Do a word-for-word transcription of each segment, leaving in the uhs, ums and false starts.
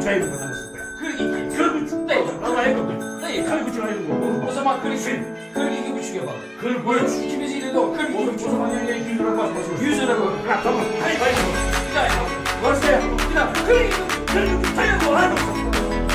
buçuk aylık adamısın. kırk iki. kırk buçuk Dayı. Vallahi yapalım. Dayı. kırk buçuk aylık oldu. O zaman kırk iki. kırk iki buçuk yapalım. kırk üç. İkimiz yine de o. kırk iki Oğlum o buçuk. zaman yani iki yüz lira basmasın. yüz lira bu. Ha tamam. Hayır hayır. Bir daha yapalım. Varsa yap. Bir daha. kırk iki buçuk. kırk üç aylık oldu. Hadi bakalım.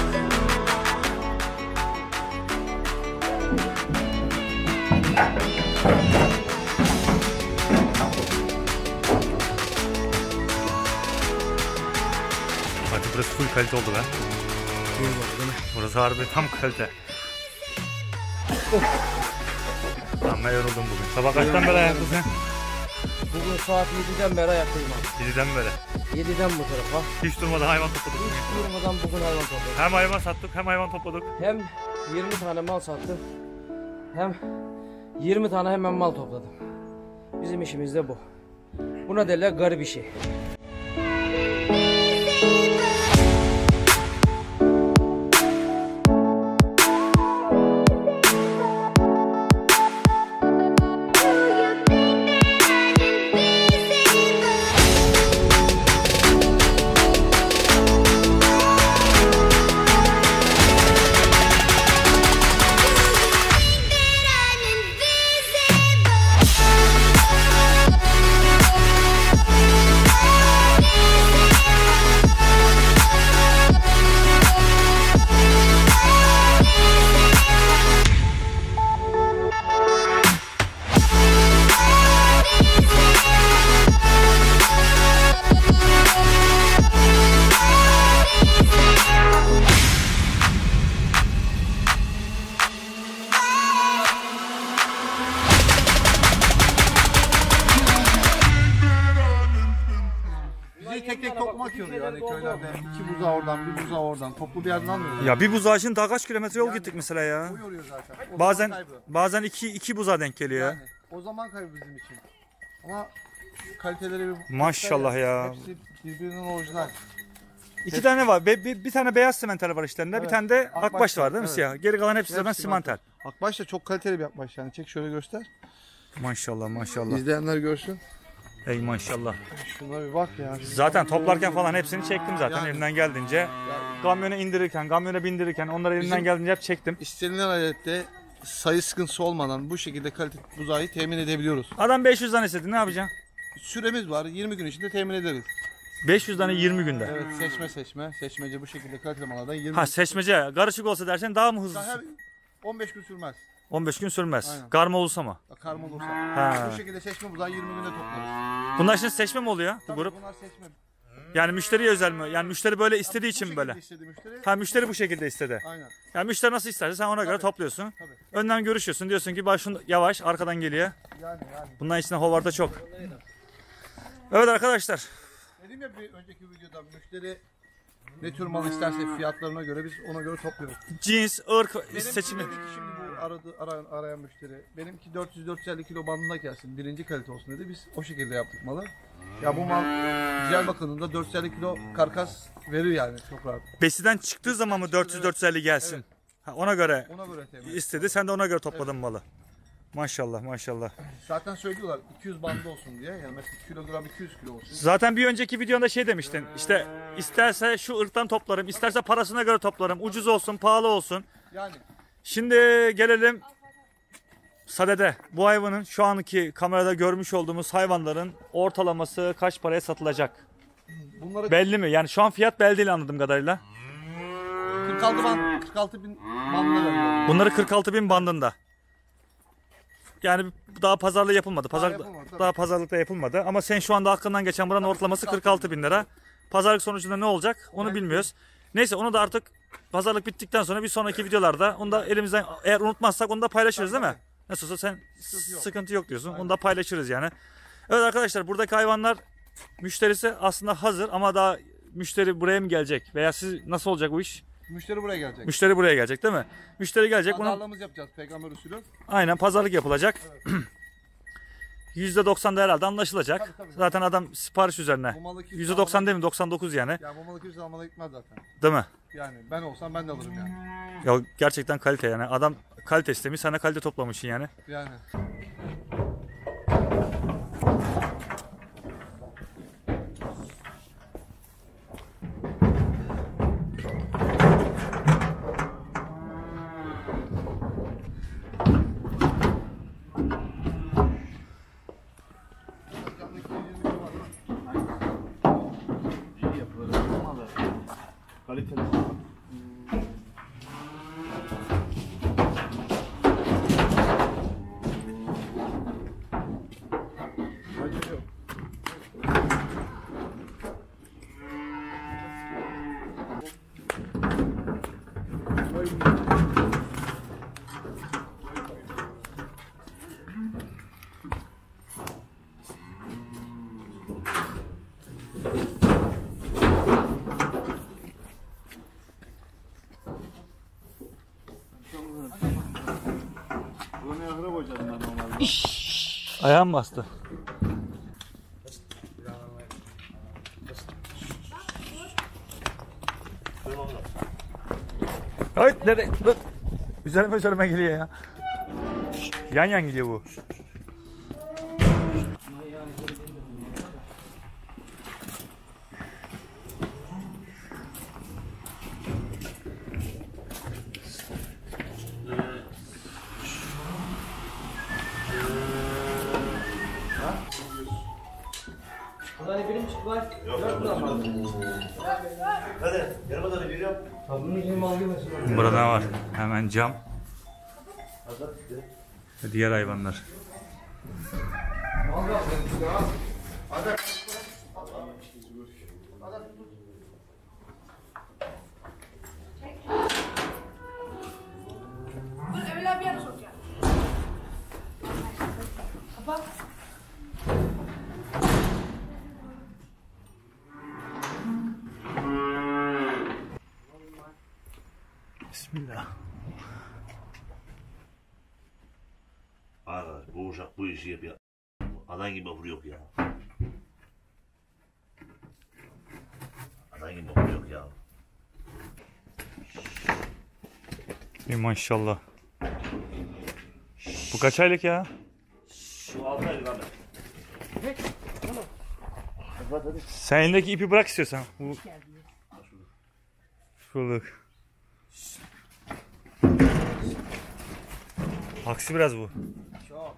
Hadi burası full kalite oldu be. Burası harbi tam kalite. Amma yoruldum bugün. Sabah kaçtan beri ayaktasın? Bugün saat yediden beri ayaktayım abi. yediden beri. yediden bu tarafa. Hiç durmadan hayvan topladık. Hiç durmadan bugün hayvan topladım. Hem hayvan sattık hem hayvan topladık. Hem yirmi tane mal sattım. Hem yirmi tane hemen mal topladım. Bizim işimiz de bu. Buna derler garip işi. Tek tek tokmak yoruyor hani köylerde. İki buzağı oradan, bir buzağı oradan. Toplu bir yerden almıyoruz. Ya bir buzağı için daha kaç kilometre yol gittik mesela ya. O yoruyor zaten. O Bazen zaman kaybı. bazen iki iki buzağa denk geliyor ya. Yani, o zaman kaybı bizim için. Ama kaliteleri bir... Maşallah ya. Hepsi birbirinin orijinal. İki tane var. Be- bir, bir tane beyaz simental var işlerinde. Evet. Bir tane de Akbaş akbaş var var, değil mi evet. siyah? Geri kalan hepsi zaten Hepsi simental. Akbaş da çok kaliteli bir akbaş yani. Çek şöyle göster. Maşallah maşallah. İzleyenler görsün. Ey maşallah. Şuna bir bak ya. Zaten toplarken falan hepsini çektim zaten Yani. elimden geldiğince. Kamyona indirirken, kamyona bindirirken onları elimden Bizim- geldiğince hep çektim. İstenilen adette sayı sıkıntısı olmadan bu şekilde kalite buzağı temin edebiliyoruz. Adam beş yüz tane istedi, ne yapacaksın? Süremiz var. yirmi gün içinde temin ederiz. beş yüz tane yirmi günde. Evet, seçme seçme. Seçmece bu şekilde kaliteli mallardan yirmi Ha gün. seçmece, karışık olsa dersen daha mı hızlı? Her on beş gün sürmez. on beş gün sürmez. Aynen. Karma olursa mı? Karma olursa. Ha. Bu şekilde seçme buzağı yirmi günde toplarız. Bunlar şimdi seçme mi oluyor bu Tabii grup? bunlar seçme. Yani müşteriye özel mi? Yani müşteri böyle istediği Bu için mi şekilde böyle? istedi müşteri. Ha müşteri bu şekilde istedi. Aynen. Yani müşteri nasıl isterse sen ona göre Tabii. topluyorsun. Tabii. Önden görüşüyorsun. Diyorsun ki bak şunu yavaş arkadan geliyor. Yani yani. Bunların içinde hovarda çok. Evet arkadaşlar. Dedim ya bir önceki videoda müşteri ne tür mal isterse fiyatlarına göre biz ona göre topluyoruz. Cins, ırk Benim seçimi. dedi ki şimdi bu aradı, arayan, arayan müşteri benimki dört yüz dört yüz elli kilo bandında gelsin birinci kalite olsun dedi. Biz o şekilde yaptık malı. Ya bu mal güzel bakımında dört yüz elli kilo karkas verir yani çok rahat. Besiden çıktığı zaman mı dört yüz dört yüz elli gelsin? Evet. Ha, ona göre Ona göre temin. istedi. Sen de ona göre topladın malı. Maşallah maşallah. Zaten söylüyorlar iki yüz bandı olsun diye. Yani mesela kilogram iki yüz kilo olsun. Zaten bir önceki videonda şey demiştin. İşte isterse şu ırktan toplarım, isterse parasına göre toplarım. Ucuz olsun, pahalı olsun. Yani Şimdi gelelim sadede. Bu hayvanın şu anki kamerada görmüş olduğumuz hayvanların ortalaması kaç paraya satılacak? bunları Belli mi? Yani şu an fiyat belli değil anladığım kadarıyla. kırk altı ban, kırk altı bin bandına veriyor. Bunları kırk altı bin bandında. Yani daha pazarlığı yapılmadı. Pazar, Daha yapılmadı, tabii. daha pazarlıkta yapılmadı. Ama sen şu anda aklından geçen buranın ortalaması kırk altı bin lira. Pazarlık sonucunda ne olacak onu bilmiyoruz. Neyse onu da artık pazarlık bittikten sonra bir sonraki videolarda onu da elimizden eğer unutmazsak onu da paylaşırız değil mi? Nasıl olsa sen Sıkıntı yok. sıkıntı yok diyorsun. Onu da paylaşırız yani. Evet arkadaşlar buradaki hayvanlar müşterisi aslında hazır ama daha müşteri buraya mı gelecek? Veya siz nasıl olacak bu iş? Müşteri buraya gelecek. Müşteri buraya gelecek değil mi? Müşteri gelecek. Bunu Pazarlığımızı yapacağız peygamber usulü. aynen pazarlık yapılacak. yüzde doksan da herhalde anlaşılacak. Tabii, tabii. Zaten adam sipariş üzerine. Bu malı kimse yüzde doksan almaz. değil mi? doksan dokuz yani. Ya bu malı kimse almada gitmez zaten. Değil mi? Yani ben olsam ben de alırım yani. Ya gerçekten kalite yani. Adam kalite istemiş, sen de kalite toplamışsın yani. Yani. Kaliteli. Bunu ne ahıra koyacağız ben normalde. Ayağım bastı. Ay nereye? Dur. Üzerime üzerime geliyor ya. Yan yan gidiyor bu. Buradan birim çık var. Yok buradan var. Hadi yarım da bir yap. Bunun gibi mal gibi. Burada ne var? Hemen cam. Ve diğer hayvanlar. Dur evler bir yana sokacağım. Kapat. Bismillah. Arkadaş bu uşak bu işi yapıyor. Adam gibi vapur yok ya. Adam gibi vapur yok ya. Bir maşallah. Bu kaç aylık ya? Şu altı aylık abi. Sen elindeki ipi bırak istiyorsan. Bu... Şuradaki. Aksi biraz bu. Çok.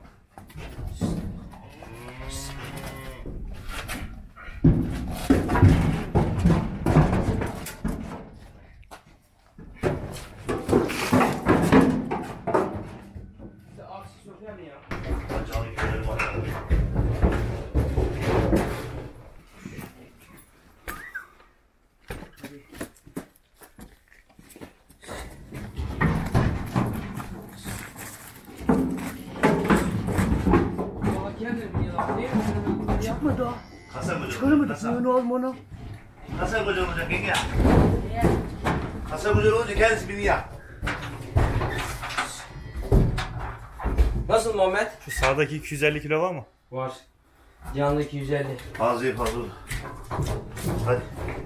Aksi sokuyor mu ya? Canlı köyleri var. Valla kendini biliyorlar. Değil mi? Çıkmadı o. Kasa kocaman. Çıkaramadı. Kasa. Bunu oğlum onu. Kasa kocaman olacak yenge. Kasa kocaman olunca kendisi bini ya. Nasıl Muhammed? Şu sağdaki iki yüz elli kilo var mı? Var. Canlı iki yüz elli. Fazla iyi fazla. Hadi.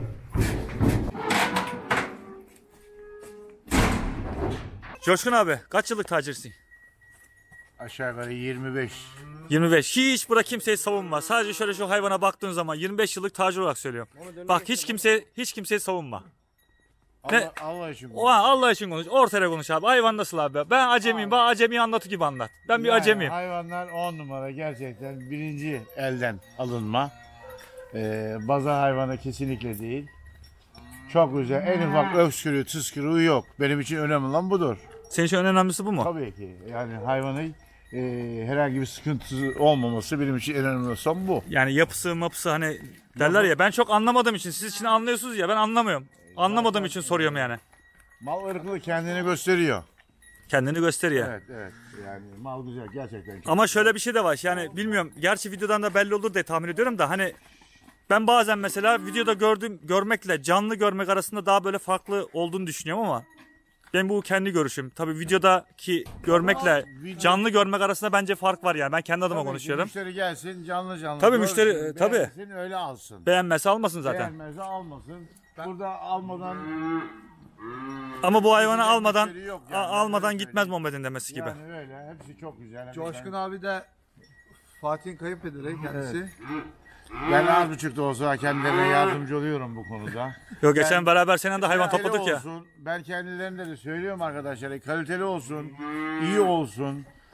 Coşkun abi kaç yıllık tacirsin? Aşağı yukarı yirmi beş. yirmi beş. Hiç bura kimseyi savunma. Sadece şöyle şu hayvana baktığın zaman yirmi beş yıllık tacir olarak söylüyorum. Bak hiç kimse hiç kimseyi savunma. Ne? Allah, Allah için. O an Allah için konuş. Ortaya konuş abi. Hayvan nasıl abi? Ben acemiyim. Bana acemi anlatı gibi anlat. Ben bir Yani acemiyim. Hayvanlar on numara gerçekten birinci elden alınma. Ee, baza hayvanı kesinlikle değil. Çok güzel. En ufak öskürüğü, tıskırığı yok. Benim için önemli olan budur. Senin için en önemlisi bu mu? Tabii ki. Yani hayvanı e, herhangi bir sıkıntısı olmaması benim için en önemli olan bu. Yani yapısı mapısı hani derler ya ben çok anlamadığım için siz için anlıyorsunuz ya ben anlamıyorum. Anlamadığım için soruyorum yani. Mal ırklı kendini gösteriyor. Kendini gösteriyor. Evet, evet. Yani mal güzel gerçekten. Çok Ama şöyle bir şey de var yani bilmiyorum gerçi videodan da belli olur diye tahmin ediyorum da hani ben bazen mesela videoda gördüğüm görmekle canlı görmek arasında daha böyle farklı olduğunu düşünüyorum ama ben bu kendi görüşüm. Tabii videodaki görmekle video- canlı görmek arasında bence fark var yani ben kendi adıma Tabii ki konuşuyorum. Müşteri gelsin canlı canlı. Tabii görsün, müşteri, e, tabii. beğensin, öyle alsın. Beğenmezse almasın zaten. Beğenmezse almasın. Burada almadan Ama bu hayvanı Müşteri almadan yok a- yani, almadan öyle gitmez söyleyeyim. Muhammed'in demesi gibi. yani öyle hepsi çok güzel. Coşkun abi de Fatih'in kayınpederi kendisi. Ben az buçuk da olsa kendilerine yardımcı oluyorum bu konuda. Yok geçen beraber senin de hayvan Kaliteli topladık ya. olsun, ben kendilerine de söylüyorum arkadaşlar kaliteli olsun, iyi olsun.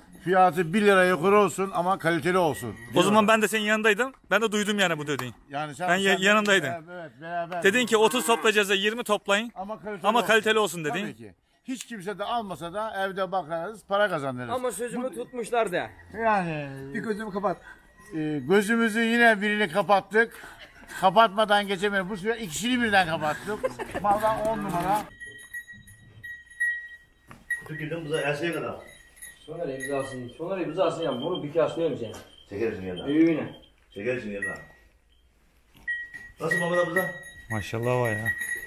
Fiyatı bir lira yukarı olsun ama kaliteli olsun. O zaman ben de senin yanındaydım. Ben de duydum yani bu dediğin. Yani sen, Ben ya- sen- yanındaydın. Evet, evet, beraber. Dedin ki otuz toplayacağız da yirmi toplayın ama kaliteli, ama olsun. kaliteli olsun dedin. Tabii ki. Hiç kimse de almasa da evde bakarız, para kazanırız. Ama sözümü tutmuşlar da. Yani Bir gözümü kapat. e, gözümüzü yine birini kapattık. Kapatmadan geçemeyiz. Bu sefer ikisini birden kapattık. Valla on numara. Tükürdüm buza erseye kadar. Soner imzasın. Soner imzasın ya. Bunu bir kağıt söyleyeyim seni. Çekersin yanına. Büyüğüne. Çekersin yanına. Nasıl Mehmet abi buza? Maşallah var ya.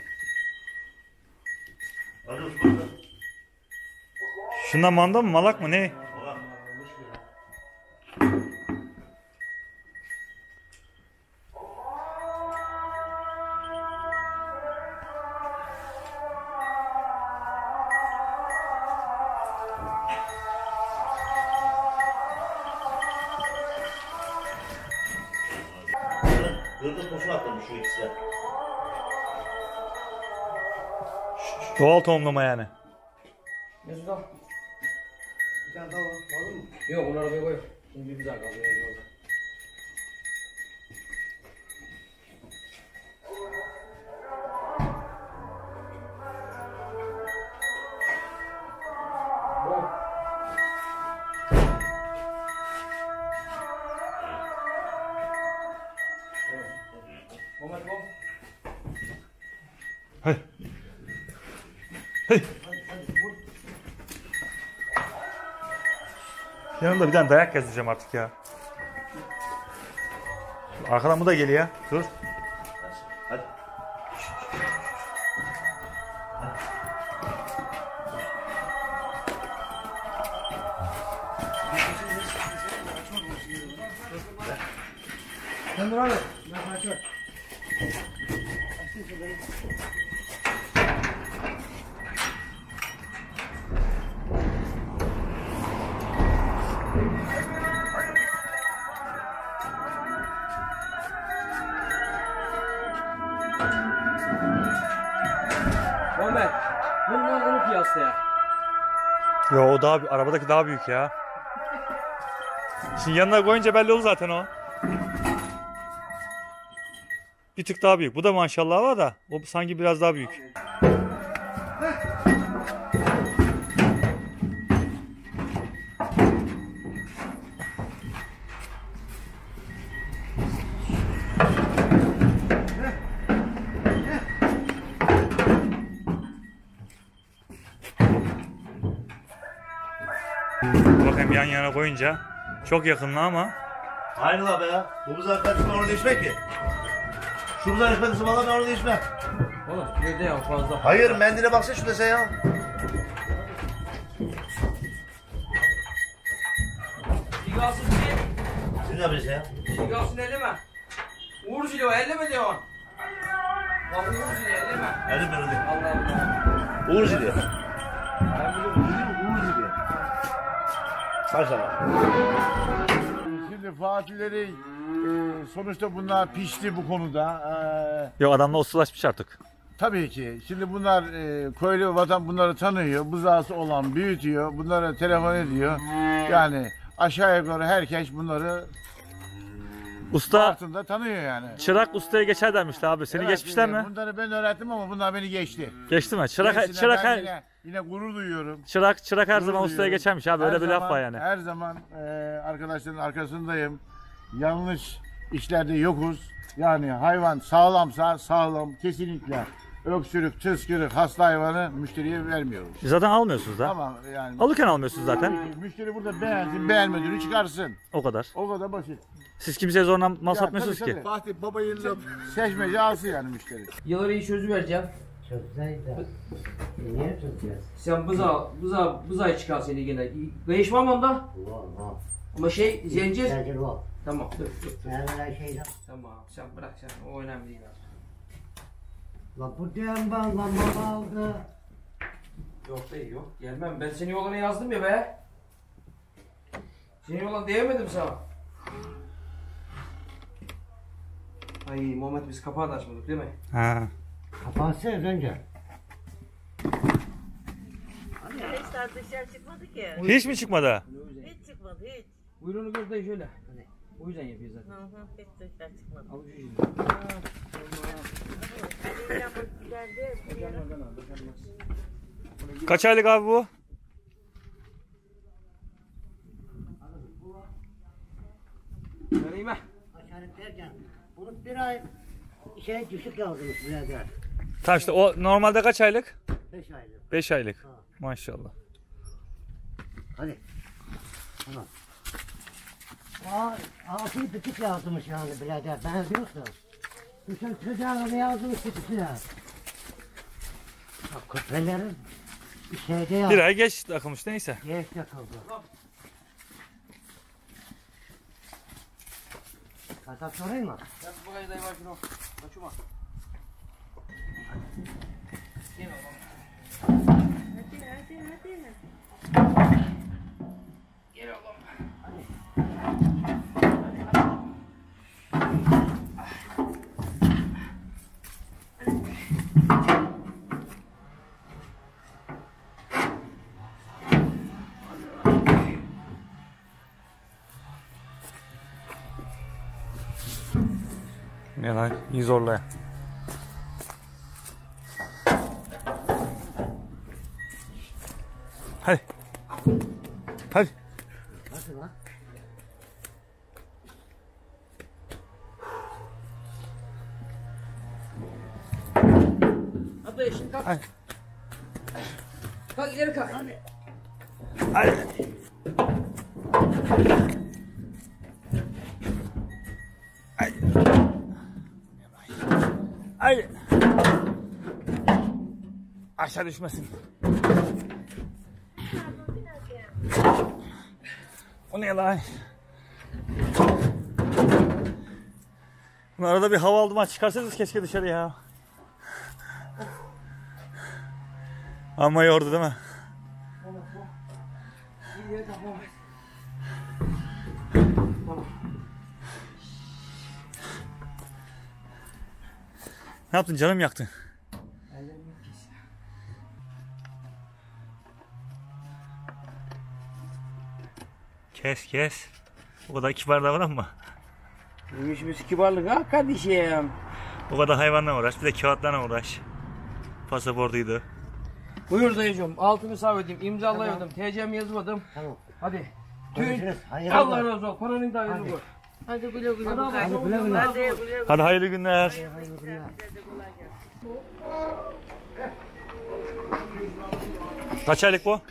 Hadi Osman'da. Şundan manda mı malak mı ne? Allah. Kırdım boşuna atlamış şu ikisi de. Doğal tohumlama yani. Mesut al. Bir tane daha var. Var mı? Yok onu arabaya koy. Şimdi bir güzel kaldı. Muhammed bol. Hey. Hey. Yanımda bir tane dayak yazacağım artık ya. Arkadan bu da geliyor. Dur. Hadi. Sen dur abi. Ben sana açıyorum. Muhammed. Bundan onu kıyasla ya. Yo o daha arabadaki daha büyük ya. Şimdi yanına koyunca belli olur zaten o. Bir tık daha büyük. Bu da maşallah var da o sanki biraz daha büyük. Bakayım yan yana koyunca çok yakınlı ama Aynı la be ya. Bu buza kaç onu değişmek ki? Şu buza değişmediyse valla ben onu değişmem. Oğlum köyde ya fazla. Hayır mendile baksana şu dese ya. Sigasın değil. Siz ne yapıyorsun ya? Sigasın elleme. Uğur siliyor elleme diyor. Bak Uğur siliyor elleme. Elim ben öyle. Allah Allah. Uğur zili. Ben biliyorum. Uğur zili. Maşallah. Şimdi Fatihleri e, sonuçta bunlar pişti bu konuda. E, yok adamla ustalaşmış artık. tabii ki. Şimdi bunlar e, köylü vatan bunları tanıyor. Buzağısı olan büyütüyor. Bunlara telefon ediyor. Yani aşağı yukarı herkes bunları Usta altında tanıyor yani. çırak ustaya geçer demişler abi. Seni Evet, geçmişler e, mi? Bunları ben öğrettim ama bunlar beni geçti. Geçti mi? Çırak Gerisine çırak ben her yine, yine gurur duyuyorum. çırak çırak her Gurur zaman ustaya duyuyorum. geçermiş abi. Her Öyle bir laf zaman- var yani. Her zaman e, arkadaşların arkasındayım. Yanlış işlerde yokuz. Yani hayvan sağlamsa sağlam kesinlikle. Öksürük, tıskırık, hasta hayvanı müşteriye vermiyoruz. Zaten almıyorsunuz da. Ama yani Alırken almıyorsunuz zaten. müşteri burada beğensin, beğenmediğini çıkarsın. O kadar. O kadar basit. Siz kimseye zorla mal Ya, satmıyorsunuz tabii, ki. tabii. Fatih baba elini öp. Seçmece alsın yani müşteri. Yılları iyi çözü vereceğim. Çözseydi. Niye çözeceğiz? Sen bıza, bıza, bızayı çıkar seni yine. Değişmem onda. Var var. Ama şey zincir. Zincir var. Tamam dur dur. Ben öyle şeyden. Tamam sen bırak sen o önemli değil abi. La bu diyen ben lan baba aldı. Yok değil yok. Gelmem ben seni yoluna yazdım ya be. Seni yoluna diyemedim sana. Ay Muhammed biz kapağı da açmadık değil mi? Ha. Kapansın önce. daha dışarı çıkmadı ki. Hiç mi çıkmadı? Hiç çıkmadı hiç. Buyruğunu gör dayı şöyle. O yüzden yapıyor zaten. Hı hı hiç dışarı çıkmadı. Avucu yüzü. Eliyle bakıp giderdi. Kaç aylık abi bu? Vereyim ha. Aşağı derken bunu bir ay şey düşük yazdınız birader. Tamam işte o normalde kaç aylık? Beş aylık. beş aylık. Ha. Maşallah. Hadi. Tamam. Aa, altı buçuk yazmış yani birader. Ben diyorsun. Bütün çocuğa ne yazmış ikisi ya. Bak köpeklerin bir şeyde ya. Bir ay geç takılmış neyse. Geç yakıldı. Kasap sorayım mı? Yap bakayım dayı bak şunu. Kaçma. Gel oğlum. Hadi hadi hadi. Gel oğlum. Ne lan? İyi zorla. Hadi. Hadi. Hadi lan. Hadi dayı şimdi kalk. Hadi. Kalk ileri kalk. Hadi. Hadi. Hadi. Aşağı düşmesin. O ne lan? Bu arada bir hava aldım ha, çıkarsanız keşke dışarı ya. Ama yordu değil mi? Ne yaptın, canım yaktın? Kes kes. O kadar kibar davranma. Bu işimiz kibarlık ha kardeşim. O kadar hayvanla uğraş, bir de kağıtlarla uğraş. Pasaportuydu. Buyur dayıcığım. Altını sağ ödeyim. İmzalayalım. T C'mi yazmadım. Tamam. Hadi. Görüşürüz. Hayırlı Allah olsun. razı olsun. Paranın da hayırlı olsun. Hadi güle güle. Hadi güle güle. Hadi güle güle. Hadi hayırlı günler. Hayırlı günler. Kaç aylık bu?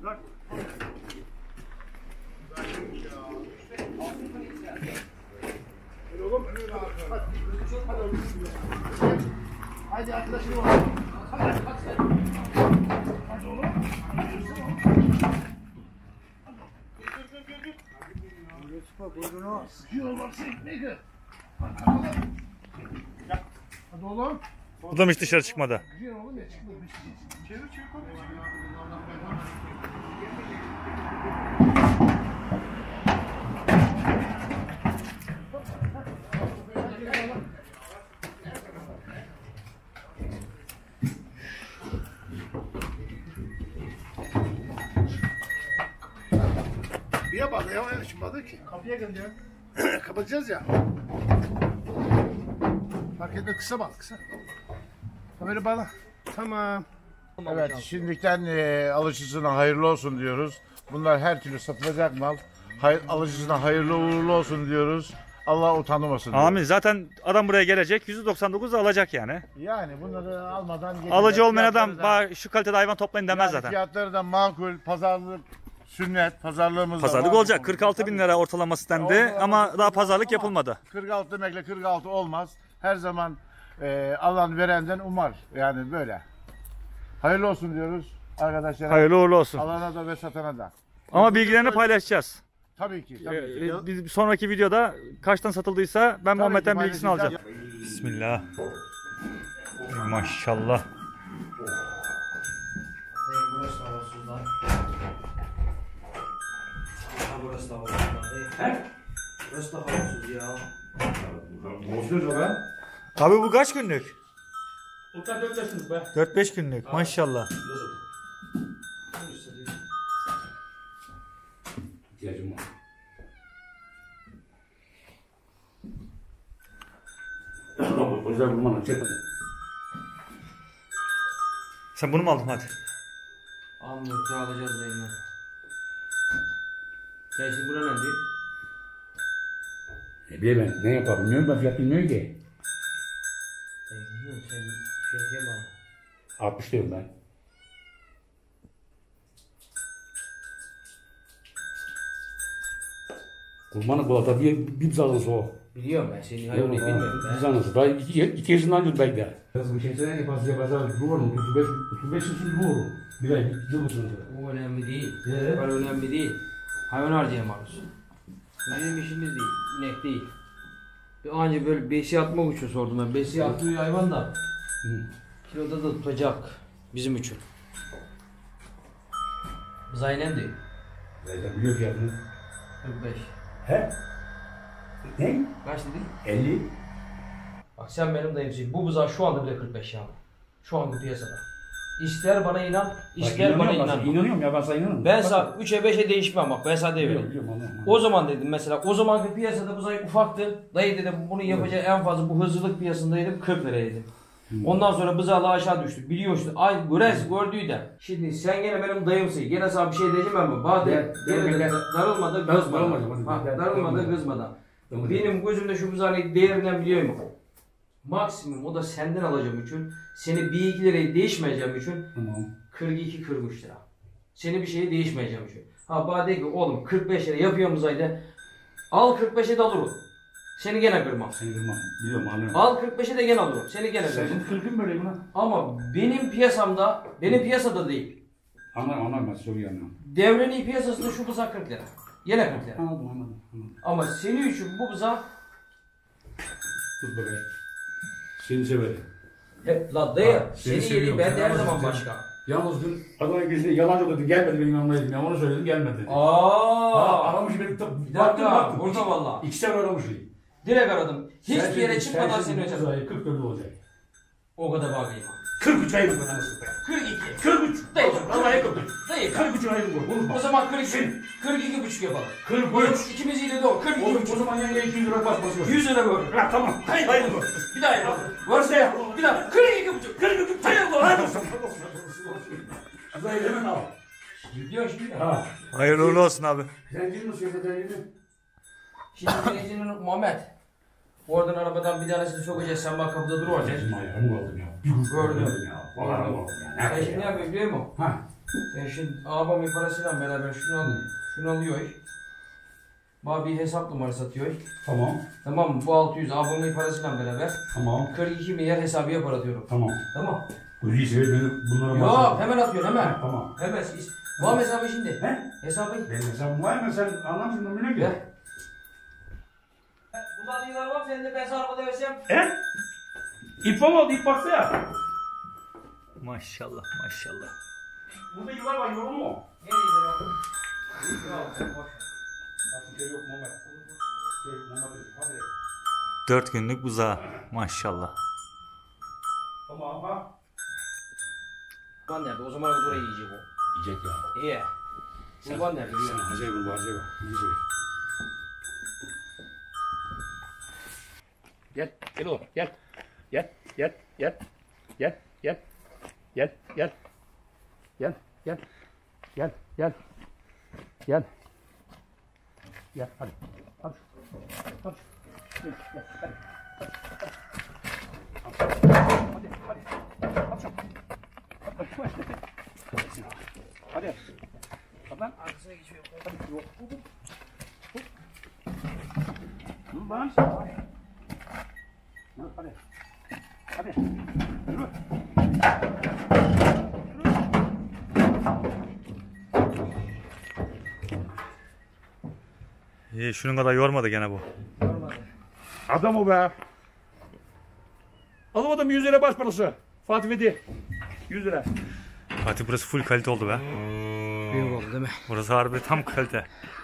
Hadi arkadaşım. Hadi oğlum. Bu da mı hiç dışarı çıkmadı? Gidiyor oğlum ya çıkmadı. Çevir çevir komple çevir. Kapıya bağlı ya, açmadı ki. Kapıya gönder. Kapatacağız ya. Fark etme, kısa bağlı, kısa. Kamera bağla. Tamam. Evet, şimdiden e, alıcısına hayırlı olsun diyoruz. Bunlar her türlü satılacak mal. Hayır, alıcısına hayırlı uğurlu olsun diyoruz. Allah utanmasın. Amin. Zaten adam buraya gelecek, yüzde doksan dokuz da alacak yani. Yani bunları almadan getirmek. Alıcı olmayan Fiyatları adam da- "Bak, şu kalitede hayvan toplayın" demez yani zaten. Fiyatları da makul, pazarlık, sünnet, pazarlığımız da Pazarlık var. olacak. kırk altı bin lira ortalaması dendi Ortalaması ama daha pazarlık ama yapılmadı. kırk altı demekle kırk altı olmaz. Her zaman e, alan verenden umar. Yani böyle. Hayırlı olsun diyoruz arkadaşlar. Hayırlı uğurlu olsun. Alana da ve satana da. Ama bilgilerini paylaşacağız. Tabii ki. Tabii ki. Ee, Biz bir sonraki videoda kaçtan satıldıysa ben Muhammed'den ki bilgisini alacağım. paylaşacağız. Bismillah. Maşallah. Burası da havasızlar. Burası da havasızlar. He? Burası da havasız ya. Bozduruyor o be. Abi bu kaç günlük? O kadar dört yaşınız be. dört beş günlük maşallah. Yazık. bana çek. Sen bunu mu aldın hadi? Almıyoruz alacağız dayımdan. Gel şimdi buna ne diyor? E bir ben ne yapalım bilmiyorum ben fiyat bilmiyorum ki. Dayı bilmiyorum sen fiyat yeme al. altmış diyorum ben. Kurbanı kulata bir bir zanlısı o. Biliyorum ben senin hayvanı bilmiyorum Bir ben. zanlısı. Daha iki, iki yaşından göz belki de. Kız bir şey söyleyeyim yapası yapası duvarım. otuz beş otuz beş yaşında duvarım. Bir ay bir yıl mısınız? O önemli değil. Ee? Para önemli değil. Hayvan harcayamıyoruz. Bizim işimiz değil. İnek değil. Bir anca böyle besi atmak için sordum ben. Besi atmıyor hayvan da. Kiloda da tutacak. Bizim için. Biz aynen değil. Zaten biliyor fiyatını. kırk beş. He? Ne? Kaç dedin? elli. Bak sen benim dayımsın. Bu buzağı şu anda bile kırk beş yani. Şu anda piyasada. İster bana inan, ister bana inan. İnanıyorum ya ben sana inanıyorum. Ben sana üçe beşe değişmem bak. Ben sana Biliyorum, devreyim. biliyorum, anladım. O zaman dedim mesela o zamanki piyasada bu zayıf ufaktı. Dayı dedim bunu yapacağı en fazla bu hızlılık piyasındaydım kırk liraya dedim. Ondan sonra bızağla aşağı düştü. Biliyorsun ay Gürez gördüğü de. Şimdi sen gene benim dayımsın. Gene sana bir şey diyeceğim ama bade Gel, gene gel, de gel. darılmadı Ben- kızmadan. darılmadım, Ha, gel, darılmadı darılmadım. kızmadan. Darılmadım. Benim gözümde şu buzağın değerinden biliyor musun? Maksimum o da senden alacağım için. Seni bir iki liraya değişmeyeceğim için. Tamam. kırk iki kırk üç lira. Seni bir şeye değişmeyeceğim için. Ha bana de ki oğlum kırk beş lira yapıyor muzayda. Al kırk beşe de alırım. Seni gene kırmam. Seni kırmam. Biliyorum anlıyorum. Al kırk beşe de gene alırım. Seni gene Sen kırmam. şimdi kırkın böyle buna. Ama benim piyasamda, benim piyasada değil. Anlarım anlarım ben çok iyi anlıyorum. Devrenin piyasasında şu buzak kırk lira. Yine kırk lira. Anladım anladım. anladım. Ama senin için bu buzak Tut bebeğim. Seni severim. hep la dayı. Ha, seni Seni seviyorum. yedi ben de her Sen zaman Allah'ın başka. Yalnız dün Adana'ya gezdi yalancı dedi gelmedi benim yanıma dedim ya onu söyledim gelmedi. Aaa. Ha, aramış beni tabi. Bir dakika. Burada valla. İki sefer aramış beni. Direkt aradım. Hiçbir Sen yere şimdi- çıkmadan sen seni şimdi öteceğim. bu ayı kırk dört olacak. O kadar bakayım. kırk üç ayı bu kadar nasıl be? kırk iki. kırk üç. Dayı. Vallahi kırk üç. Dayı. kırk üç ayı bu. Konuşma. O zaman kırk iki. kırk iki buçuk yapalım. kırk üç. İkimiz iyi de o. kırk iki Oğlum o buçuk. zaman yenge iki yüz lira bas bas bas. yüz lira böyle. Ha tamam. Hayır hayır dur. Bir daha yapalım. Varsa ya. Bir daha. kırk iki buçuk. kırk iki buçuk. Hayır bu. Hayır. Azayı hemen al. Gidiyor şimdi. Ha. Hayırlı uğurlu olsun abi. Zencinin nasıl yapacağını? Şimdi bilecinin Muhammed. Oradan arabadan bir tanesini sokacağız. Sen bak kapıda dur orada. Bizim ayağımı aldım ya. Bir kuş Gördüm. gördüm ya. Vallahi aldım ya. Ben şimdi ne yapayım biliyor musun? Ha. Ben şimdi ağabeyim parasıyla beraber şunu alıyor. Şunu alıyor. Bana bir hesap numarası atıyor. Tamam. Tamam mı? Bu altı yüz ağabeyimin parasıyla beraber. Tamam. kırk iki milyar hesabı yapar atıyorum. Tamam. Tamam. Bu iyi sever beni bunlara Yok bahsediyor. hemen atıyorsun hemen. Ha, tamam. Hemen. Bu hesabı şimdi. He? Hesabı. Ben hesabım var mı sen anlamsın da bile Ver. gel. Bundan yıllar var senin de ben sana arabada versem. He? İp var mı oldu? İp baksa ya. Maşallah maşallah. Burada yıllar var yorulma mu? Ne diyeceğim abi? Yok boş. Bak bir şey yok Muhammed. Şey Muhammed dedi. Hadi. Dört günlük buzağı maşallah. Tamam bak. Kurban nerede? O zaman oraya yiyecek o. Yiyecek ya. İyi. Kurban nerede? Sen Hacı'ya vur bu Hacı'ya bak. İyi şey. Gel. Gel oğlum. Gel. Gel. Gel. Gel. Gel. Gel. Gel. Gel. Gel. Gel. Gel. Gel. Gel. Gel. Hadi. Hadi. Hadi. Gel. Gel. Hadi. Hadi. Hadi. Hadi. Hadi. Hadi lan. Arkasına geçiyor. Hadi. Yok. Dur lan. Hadi. Hadi. Yürü. İyi şunun kadar yormadı gene bu. Adam o be. Alamadım yüz lira baş parası. Fatih Vedi. yüz lira. Fatih burası full kalite oldu be. Büyük oldu değil mi? Burası harbi tam kalite.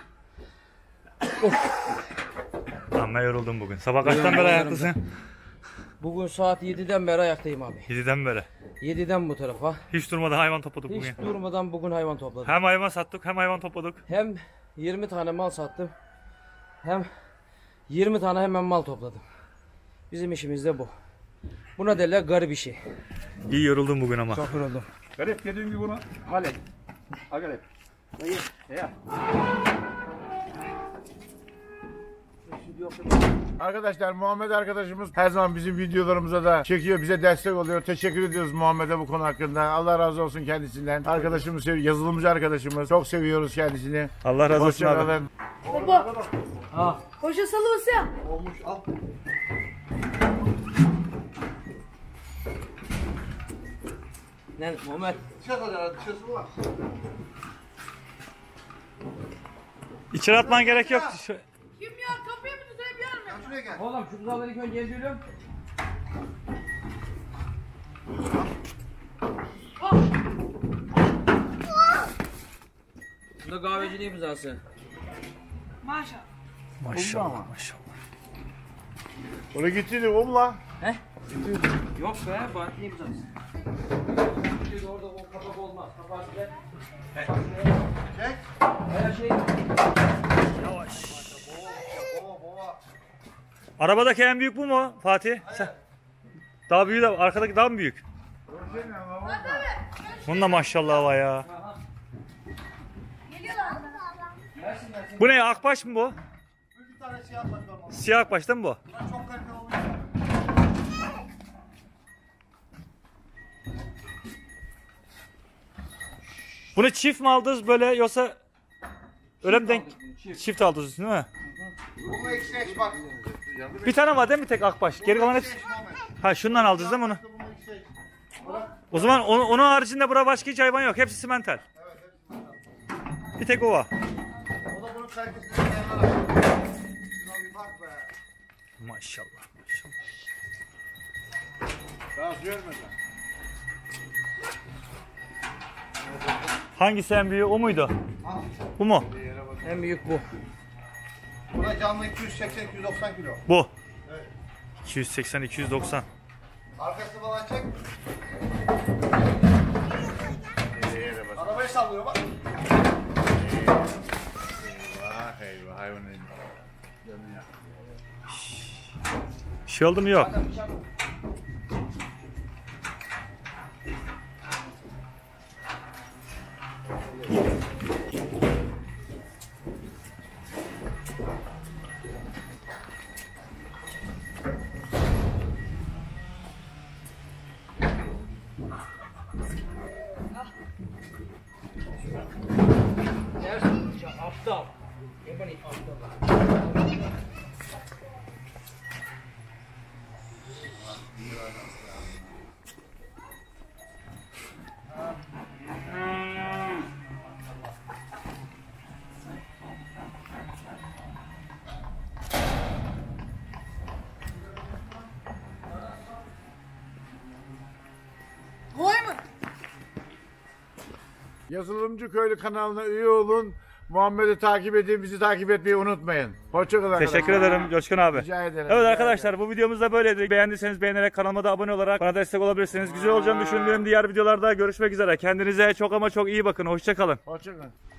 Amma yoruldum bugün. Sabah kaçtan beri ayaklısın? Bugün saat yediden beri ayaktayım abi. yediden beri. yediden bu tarafa. Hiç durmadan hayvan topladık Hiç bugün. durmadan bugün hayvan topladım. Hem hayvan sattık hem hayvan topladık. Hem yirmi tane mal sattım. Hem yirmi tane hemen mal topladım. Bizim işimiz de bu. Buna derler garip bir şey. İyi yoruldum bugün ama. Çok yoruldum. Garip dediğin gibi bunu hallet. Ha garip. Hayır. Ya. Arkadaşlar Muhammed arkadaşımız her zaman bizim videolarımıza da çekiyor, bize destek oluyor. Teşekkür ediyoruz Muhammed'e bu konu hakkında. Allah razı olsun kendisinden. Arkadaşımız, sev- yazılımcı arkadaşımız. Çok seviyoruz kendisini. Allah razı olsun abi. Hoşçakalın. Baba. Ha. Hoca salı ya. Olmuş al. Ne Muhammed? Dışarı kadar dışarısı var. İçeri atman gerek yok. Şu- Kim ya? Kapıyı mı tutayım yarım? Şuraya gel. Oğlum şu buzaları ilk önce eziyorum. Bu da kahveciliği buzası. Maşallah. Maşallah maşallah. Oraya gitti de umla. He? Yok be, bahçeliği buzası. Şimdi orada o kapak olmaz. Kapağı siler. Çek. Her şey. Arabadaki en büyük bu mu Fatih? Sen. Daha büyüğü de arkadaki daha mı büyük? Bunun da maşallah var ya. Geliyorlar. Bu ne ya, akbaş mı bu? Bir tane siyah baş var. Siyah akbaş değil mi bu? Çok kaliteli olmuş. Bunu çift mi aldınız böyle yoksa öyle mi denk? Çift aldınız değil mi? Bunu eksi eş bak. Bir tane var değil mi tek akbaş? Geri kalan hepsi. Ha şundan aldınız değil mi onu? Bunu eksi eş. O zaman onu, onun haricinde burada başka hiç hayvan yok. Hepsi simental. Bir tek o var. O da bunun kalitesini kenara. Şuna bir bak be. Maşallah maşallah. Daha görmeden. Hangisi en büyüğü, o muydu? Bu mu? En büyük bu. Buna canlı iki yüz seksen iki yüz doksan kilo. Bu. Evet. iki yüz seksen iki yüz doksan. Arkasını falan çek. Arabayı sallıyor bak. Eyvah eyvah hayvanın yanına. Bir şey oldu mu? Yok. Aptal. Yapani aptal. Koy mu? Yazılımcı Köylü kanalına üye olun. Muhammed'i takip edin, bizi takip etmeyi unutmayın. Hoşçakalın arkadaşlar. Teşekkür ederim Coşkun abi. Rica ederim. Evet rica arkadaşlar bu videomuz da böyleydi. Beğendiyseniz beğenerek kanalıma da abone olarak bana destek olabilirsiniz. Güzel olacağını düşündüğüm diğer videolarda görüşmek üzere. Kendinize çok ama çok iyi bakın. Hoşçakalın. Hoşçakalın.